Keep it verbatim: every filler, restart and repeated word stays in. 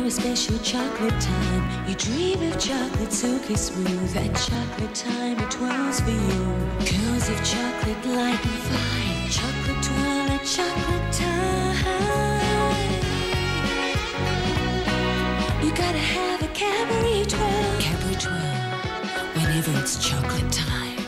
a special chocolate time. You dream of chocolate silky smooth. At chocolate time it twirls for you. Curls of chocolate light and fine. Chocolate twirl at chocolate time. You gotta have a Cadbury Twirl. Cadbury Twirl, whenever it's chocolate time.